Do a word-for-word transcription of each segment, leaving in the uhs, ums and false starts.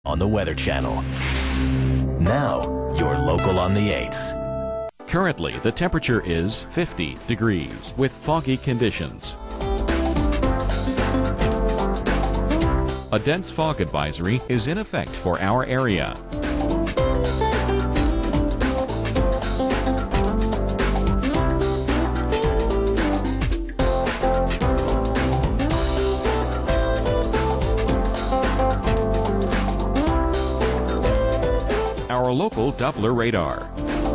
on the Weather Channel. Now, your local on the eights. Currently, the temperature is fifty degrees with foggy conditions. A dense fog advisory is in effect for our area. Our local Doppler radar.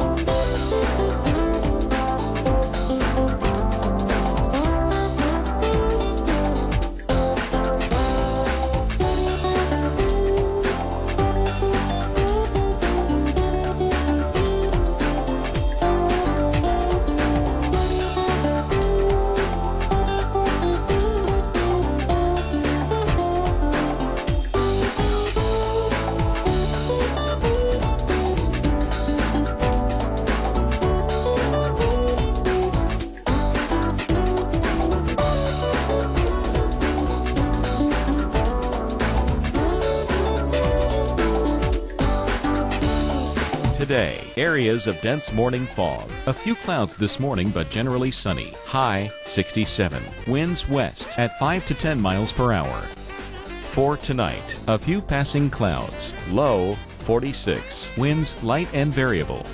Today, areas of dense morning fog. A few clouds this morning, but generally sunny. High sixty-seven. Winds west at five to ten miles per hour. For tonight, a few passing clouds. Low forty-six. Winds light and variable.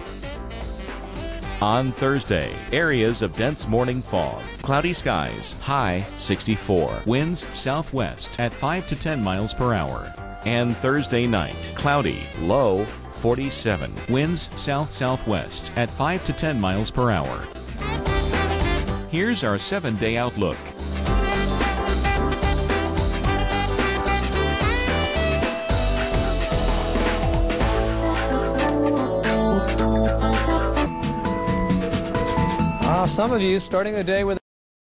On Thursday, areas of dense morning fog. Cloudy skies. High sixty-four. Winds southwest at five to ten miles per hour. And Thursday night, cloudy. Low forty-seven. Winds south-southwest at five to ten miles per hour. Here's our seven-day outlook. Uh, some of you starting the day with a